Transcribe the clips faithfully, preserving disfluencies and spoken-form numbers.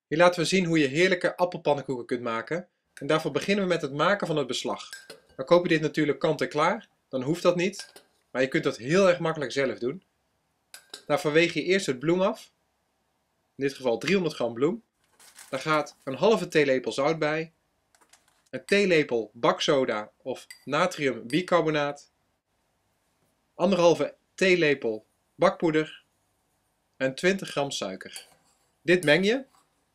Hier laten we zien hoe je heerlijke appelpannenkoeken kunt maken. En daarvoor beginnen we met het maken van het beslag. Dan koop je dit natuurlijk kant-en-klaar, dan hoeft dat niet. Maar je kunt dat heel erg makkelijk zelf doen. Daarvoor weeg je eerst het bloem af. In dit geval driehonderd gram bloem. Daar gaat een halve theelepel zout bij. Een theelepel baksoda of natriumbicarbonaat. Anderhalve theelepel bakpoeder. En twintig gram suiker. Dit meng je.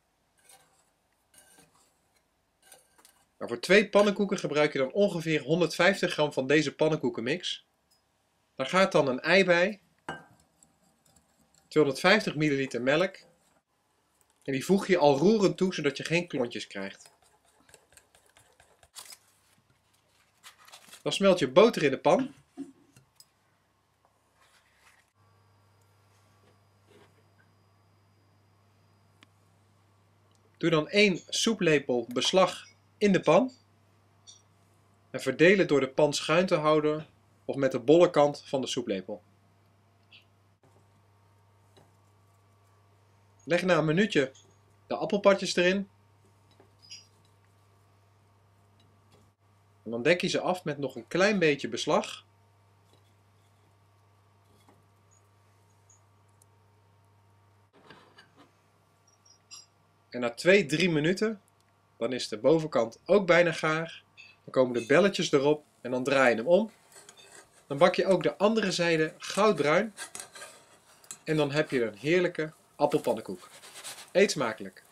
Nou, voor twee pannenkoeken gebruik je dan ongeveer honderdvijftig gram van deze pannenkoekenmix. Daar gaat dan een ei bij, tweehonderdvijftig milliliter melk en die voeg je al roerend toe zodat je geen klontjes krijgt. Dan smelt je boter in de pan. Doe dan één soeplepel beslag in de pan en verdeel het door de pan schuin te houden of met de bolle kant van de soeplepel. Leg na een minuutje de appelpartjes erin en dan dek je ze af met nog een klein beetje beslag. En na twee tot drie minuten, dan is de bovenkant ook bijna gaar. Dan komen de belletjes erop en dan draai je hem om. Dan bak je ook de andere zijde goudbruin. En dan heb je een heerlijke appelpannenkoek. Eet smakelijk!